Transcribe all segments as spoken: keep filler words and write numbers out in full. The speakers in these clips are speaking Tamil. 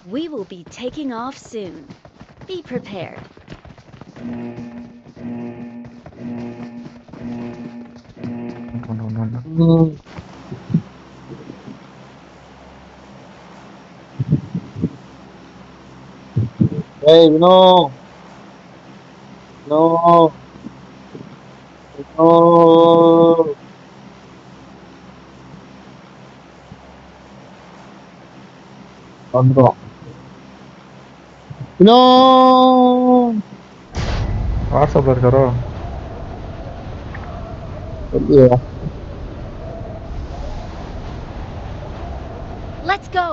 We will be taking off soon. Be prepared. No, no, no, no. Mm. Hey, no, no, no. வந்துடும். No. வாட்ஸ்அப்ல இருக்காரோ? இல்லையே. Let's go.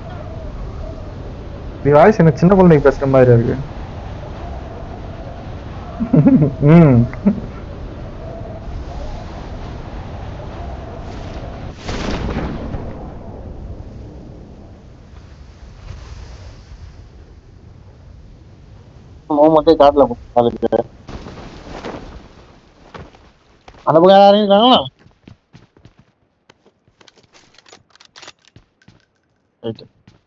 இது வாய்ஸ் எனக்கு சின்ன குழந்தைக்கு பேசுற மாதிரி இருக்கு. ம் மூமெண்ட்டே காட்டல காலேஜ். அந்த பக்கம் யாரும் இருக்காங்களா? ரைட்.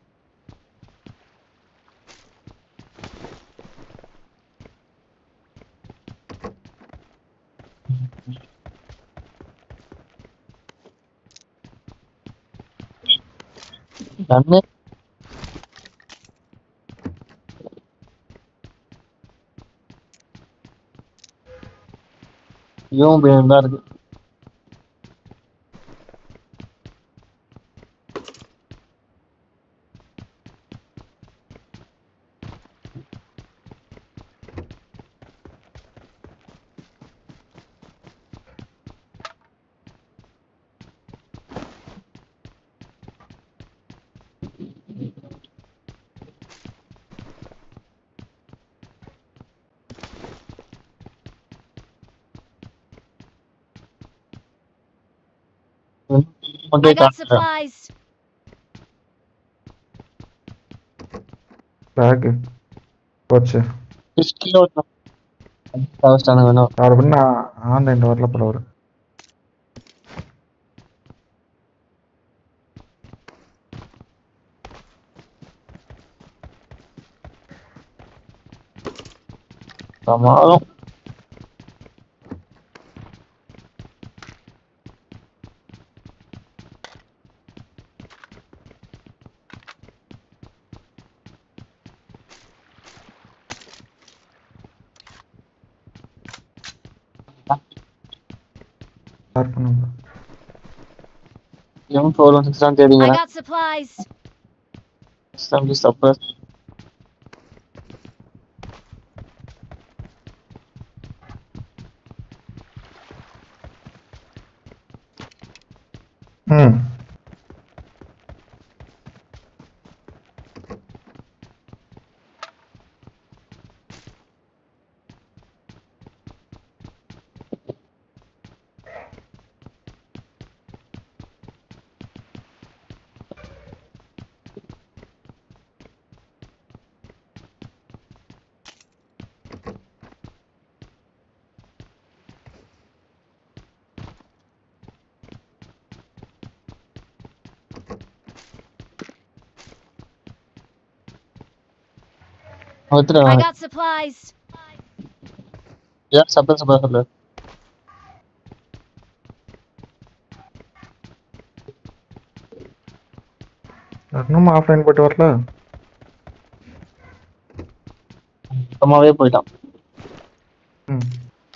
நன்மை. இவன் பையன் தான் இருக்கு. I got supplies. பேக் போச்சு. வேணும். அவர் பண்ண ஆன்லைன்ல வரல போல அவரு. சமாளம். ஸ்டார்ட் பண்ணுங்க. எம் ஃபோர் ஒன் சிக்ஸ் தான் தேடிங்க. I got supplies. Assembly suppress. ம் I got supplies. Yeah, suppress suppress suppress. இன்னும் ஆஃப்லைன் போட்டு வரல. சும்மாவே போயிட்டான். ம்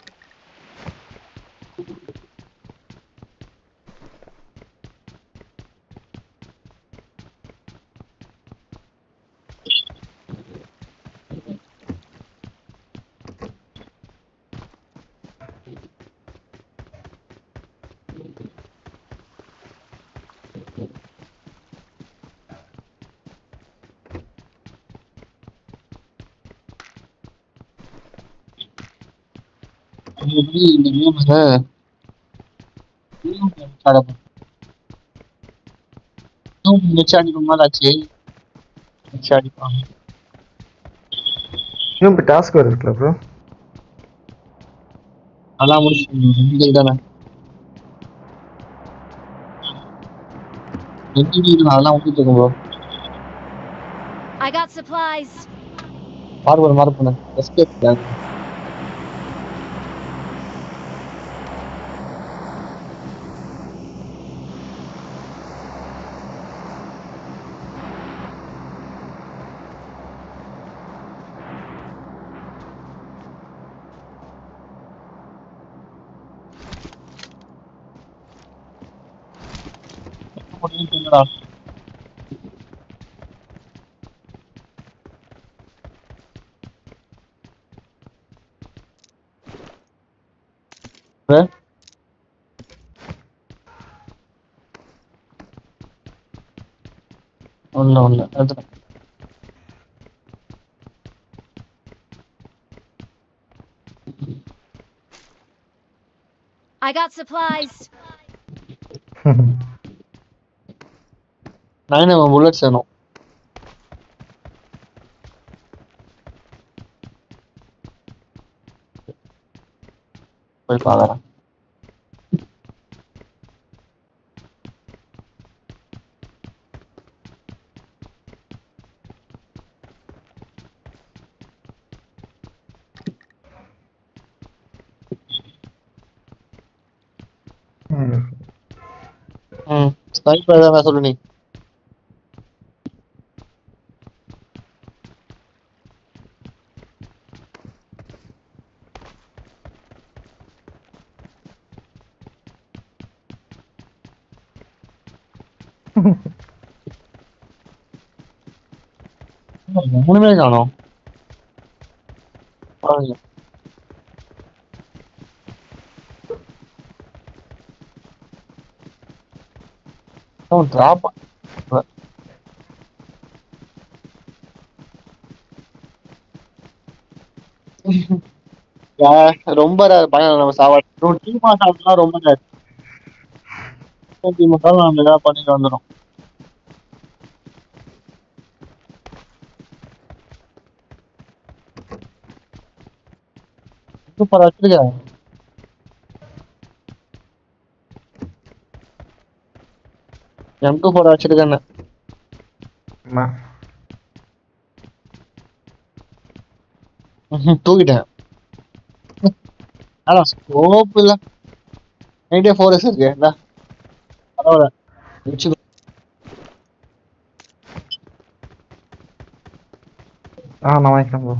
எப்படி இந்த கேம்ல வச்சு அடிக்கிற மாதிரி ஆச்சு. வச்சு அடிப்பாங்க. இன்னும் இப்போ டாஸ்க் வேறு இருக்குல்ல ப்ரோ? அதெல்லாம் முடிச்சு தானே அதெல்லாம் முடிச்சுட்டு இருக்கோம் bro. I got supplies. Mark பண்ணு மார்க் பண்ணு எஸ்கேப் முடியுங்களா ஒண்ணு ஒண்ணு அது I got supplies. Nine M bullets வேணும் போய் பார்க்கறேன் ம் ஸ்னைப்பர் தான் சொல்லு நீ மூணுமே காணோம் பாருங்க அவன் டிராப் ரொம்ப rare. பயம் நம்ம சாவா டீமா சாப்பிட்டா ரொம்ப rare. டீம் மட்டும் நம்ம ஏதாவது பண்ணிட்டு வந்துடும் சூப்பர் வச்சிருக்கேன் எம் டூ ஃபோர் வச்சிருக்கேன் தூக்கிட்டேன் ஆனா ஸ்கோப் இல்ல நைன்டே ஃபோர் எஸ் இருக்கு என்ன பரவாயில்ல வச்சு ஆ நான் வாங்கிக்கிறேன் ப்ரோ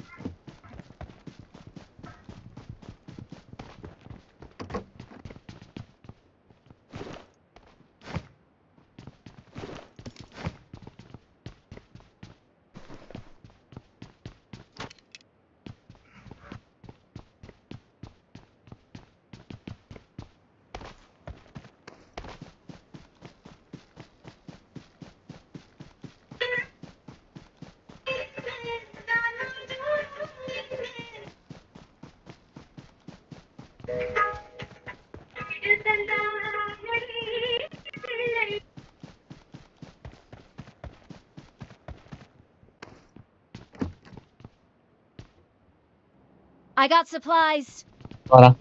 I got supplies. வரேன்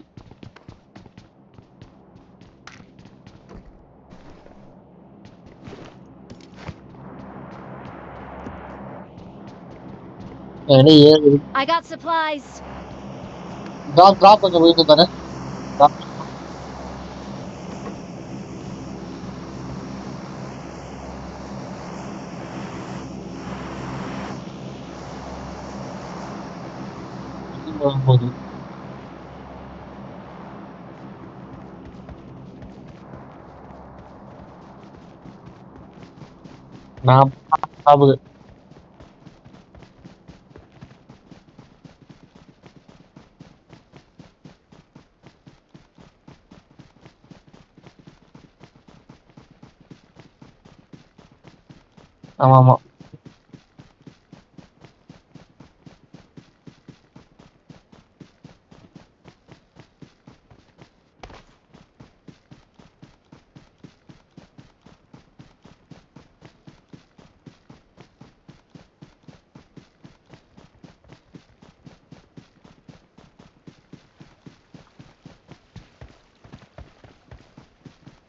ஏன்னா ஏழு I got supplies. Drop drop கொஞ்சம் போயிட்டு தானே போகுது நான் சாப்பிடு ஆமா ஆமா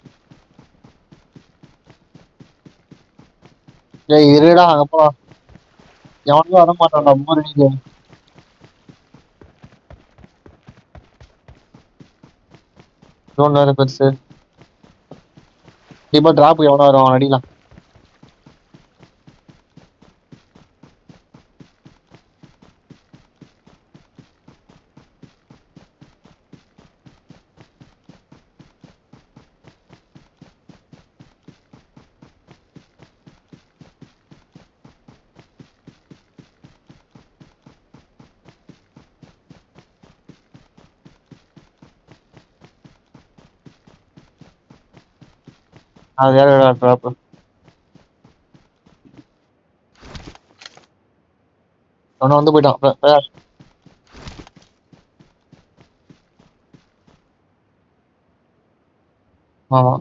ஏய் இருடா அங்க போலாம் எவனும் வர மாட்டான்டா போர் அடிக்குது. ட்ரோன் வேற பெருசு. இப்போ டிராப் எவனோ வரும் அவன் அடிக்கலாம். அது யாரோட டிராப்? அவனை வந்து போயிட்டான். ப- ப- ஆமா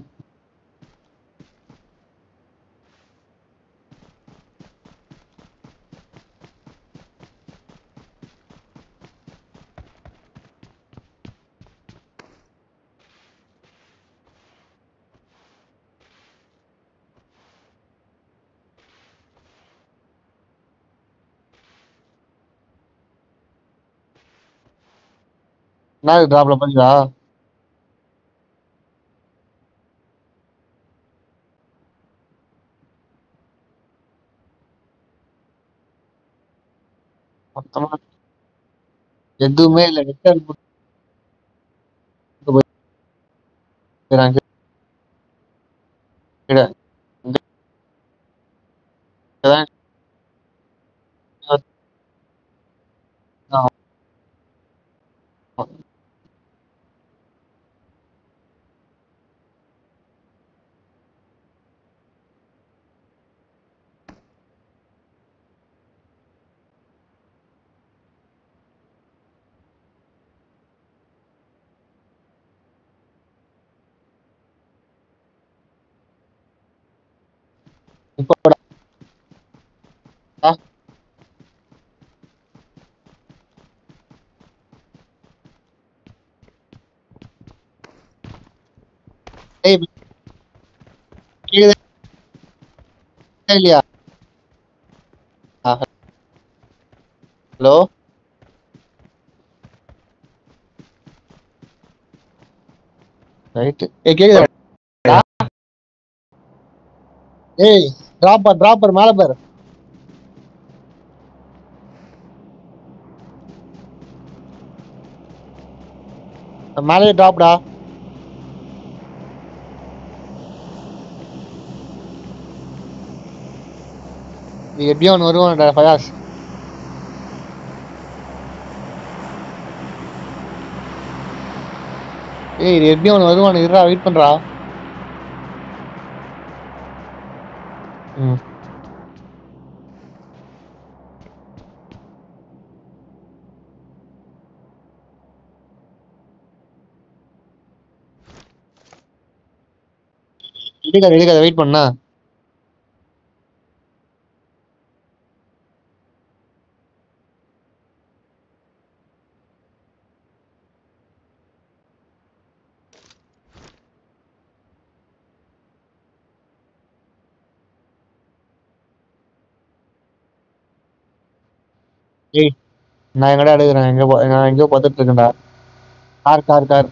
என்ன டிராப்ல பண்ணியா? மொத்தமா எதுவுமே இல்ல. நெட் போயிடறாங்க கீழே. இங்கதான் இப்போ ஏய் கீழே இல்லையா? Hello right. ஏய் கேக்குதா? ஏய் டிராப்பர் டிராப்பர் மேல பாரு. மேலே டிராப்டா. நீ எப்படியும் அவன் வருவான்டா ஃபயாஸ். ஏய் இது எப்படியும் அவன் வருவான். இருடா வெயிட் பண்றா. ம் இடிக்காத இடிக்காத வெயிட் பண்ணா. ஏய் நான் எங்கடா எடுக்கிறேன்? எங்க போ- நான் எங்கேயோ பார்த்துட்டு இருக்கேன்டா. Car car car.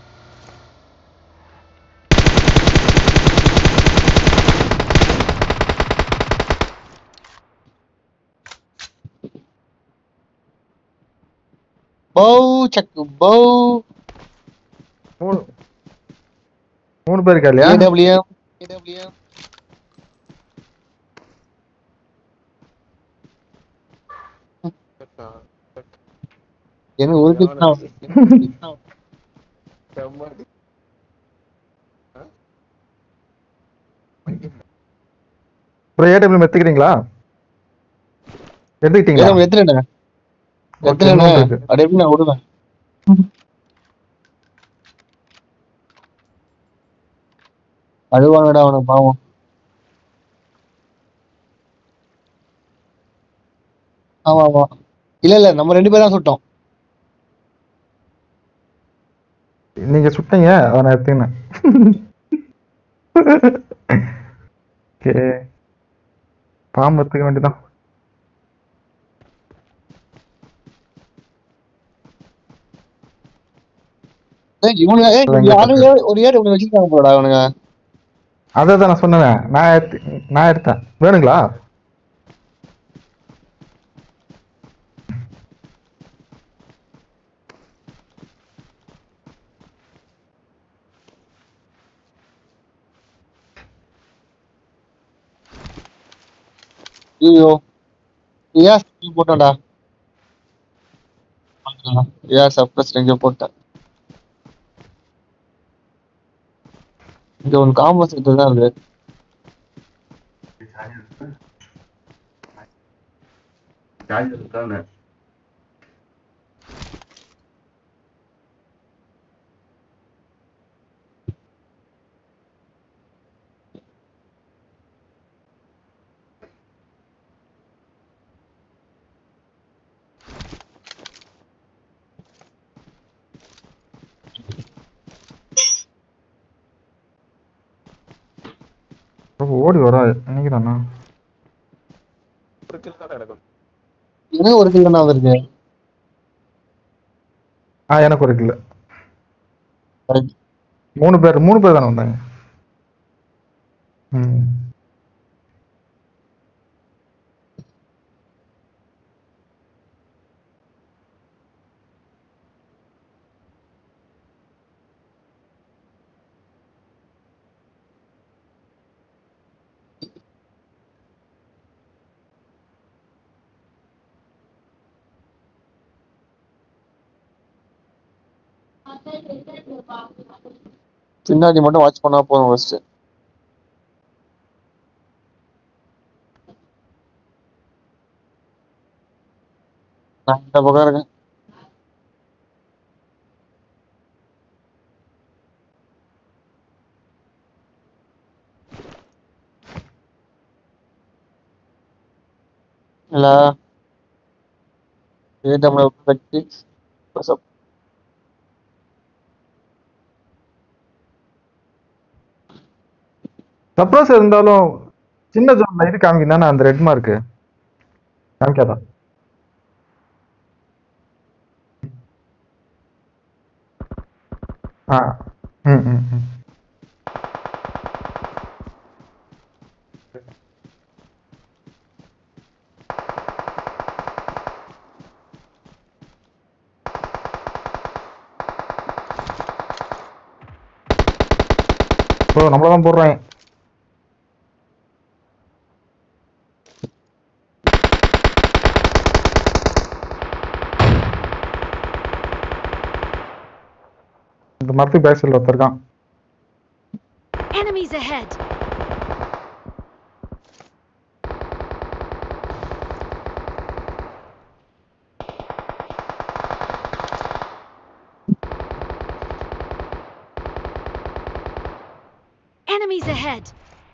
பௌ சக்கு பௌ. மூணு மூணு பேர் இருக்கா இல்லையா? AWM AWM. என்ன ஒரு கில் தான். ப்ரோ ஏடபிள்யூ எடுத்துக்கிறீங்களா? எடுத்துக்கிட்டீங்களா? ஏடபிள்யூ எத்தனை ஓகே எத்தனை இன்னொன்று இருக்கு. அது எப்படி நான் விடுவேன்? அழுவாங்கடா அவனுக்கு பாவம். ஆமா ஆமா. இல்ல இல்ல நம்ம ரெண்டு பேரும் தான் சுட்டோம். நீங்க சுட்டீங்க அதை நான் எடுத்துக்கினேன். ஓகே பாம்பு எடுத்துக்க வேண்டியதான். ஏய், இவனுங்க ஏய், அது எங்க யாரும் தப்பு? ஏ- ஒரு ஏடு இவனுங்க வச்சிருக்காங்க போலடா அவனுங்க. அதை தான் நான் சொன்னேன். நான் எடுத்து நான் எடுத்தேன். வேணுங்களா? ஐயோ ஏன் போட்டோம்டா. ஏன் சப்ரஸ் எங்க போட்டேன். இங்க ஒரு காம்போ செட் தான் இருக்கு. ரொம்ப ஓடி வரா நினைக்கிறானா? எனக்கு ஒரு கிலோ தான் இருக்கு. ஆ எனக்கு ஒரு கிலோ. Correct. மூணு பேர் மூணு பேர் தானே வந்தாங்க. ம். பின்னாடி மட்டும் வாட்ச் பண்ணா போதும் ஃபர்ஸ்ட். நான் இந்த பக்கம் இருக்கேன். இல்ல ஏடபிள்யூ ப்ராக்டிஸ் சப்ரஸ் இருந்தாலும் சின்ன ஜோன்ல இது காமிக்கும் தானே அந்த ரெட் மார்க்கு காமிக்காதா? ஆ ம் ம் ம். ஸோ நம்மள தான் போடுறாங்க. இந்த மரத்துக்கு பேக் சைடில் ஒருத்தர் இருக்கான். Enemies ahead! Enemies ahead!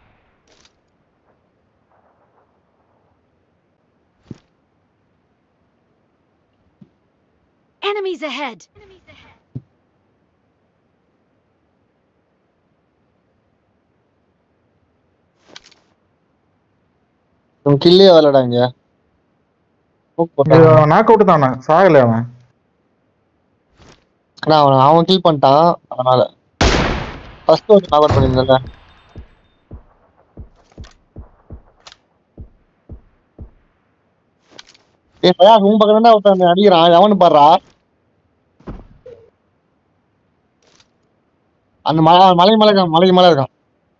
Enemies ahead! உன் கில்லே வரலடா இங்க. நாக் அவுட் தானே, சாகலை அவன். ஆனா அவன் அவன் கில் பண்ணிட்டான். அதனால ஃபர்ஸ்ட் ஒரு நாக் அவுட் பண்ணிருந்தல. ஏய் பையா உன் பக்கம் தான் ஒருத்தன் அடிக்கிறான். அவனு பாடுறா அந்த மலை மலை மலை இருக்கான். மலை மலை இருக்கான்.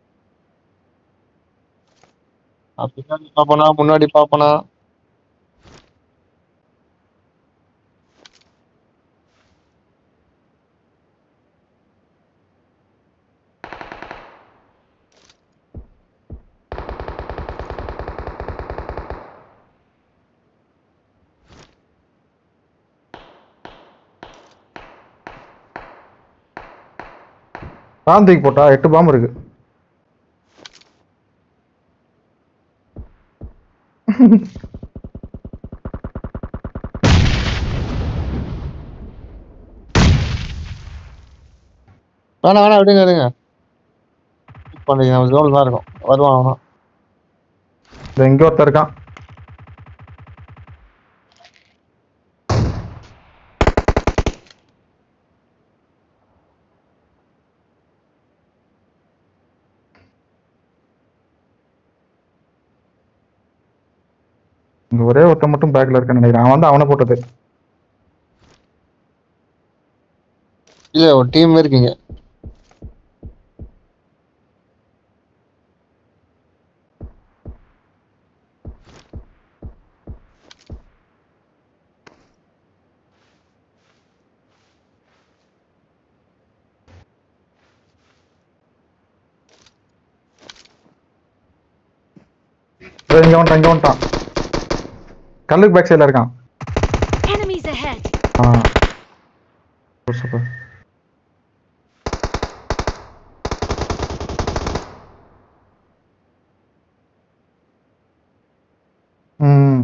பின்னாடி பாப்பனா முன்னாடி பாப்பனா. பாம் தூக்கி போட்டா எட்டு பாம்பு இருக்கு. வேணா வேணா விடுங்க விடுங்க. பண்ணுங்க நம்ம ஜோன் தான் இருக்கும். வருவான் அவனும். இந்த இங்க ஒருத்தர் இருக்கான். இங்க ஒரே ஒருத்தன் மட்டும் பேக்ல இருக்கான்னு நினைக்கிறேன். அவன் வந்து அவனை போட்டது. இல்ல ஒரு டீம் இருக்கீங்க. இதோ இங்க வந்துட்டான் இங்க வந்துட்டான். கல்லுக்கு பேக் சைடுல இருக்கான். Enemies ahead! ஆ சூப்பர் சூப்பர். ம்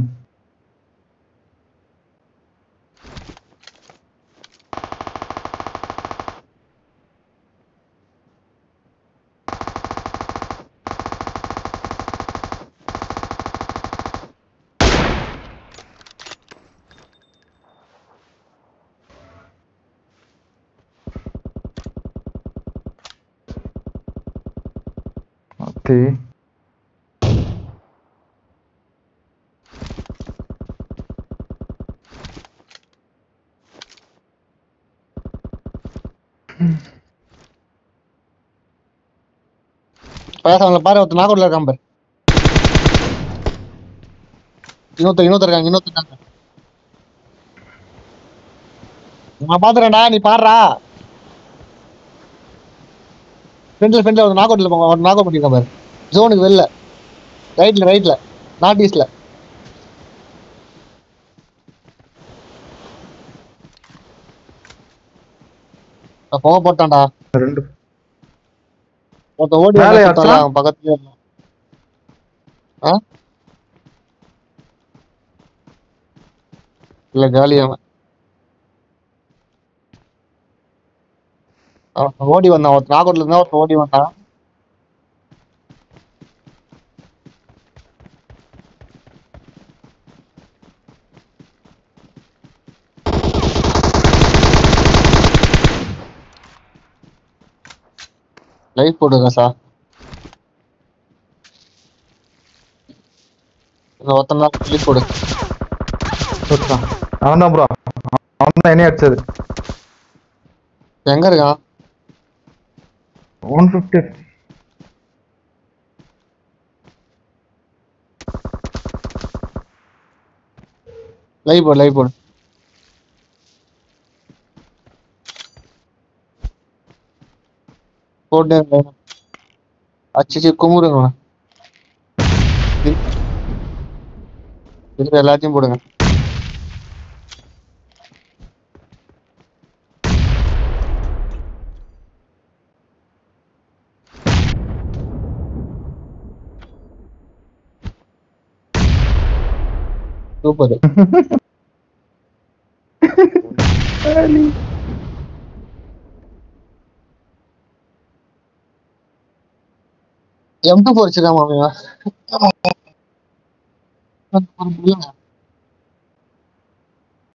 அத்தி பேசாமல பாரு ஒருத்தர் நாகூர்ல இருக்கான் பாரு. இன்னொருத்தர் இன்னொருத்தர் இருக்காங்க இன்னொருத்தர் இருக்காங்க. நான் பாத்துறேன்டா நீ பாடுறா. ஃப்ரெண்ட்ல ஃப்ரெண்ட்ல ஒரு நாகூர்ல ஒரு நாகூர் பண்ணிருக்கான் பாரு. ஜோனுக்கு வெளில ரைட்ல ரைட்ல நார்த் ஈஸ்ட்ல. போக போட்டான்டா. ரெண்டு ஒருத்தன் ஓடி மேலே வந்தா அடிச்சான். சுத்தான்ல அவன் பக்கத்துலயே இருந்தான். ஆ இல்ல காலி அவன். அவன் ஓடி வந்தான் ஒருத்தன் நாகூர்ல இருந்தா ஒருத்தன் ஓடி வந்தான். லைஃப் போடுங்க சார். இந்த ஒருத்தன் தான் லைஃப் போடு. சுட்டான். அவன் தான் ப்ரோ. அவன் தான் என்னைய அடிச்சது. எங்க இருக்கான்? One fifty. லைவ் போடு லைவ் போடு. போட்டு அச்சு குமுறுங்க. இது எல்லாத்தையும் போடுங்க. சூப்பர். எம் டூ ஃபோர் வச்சிருக்கான் மாமியா.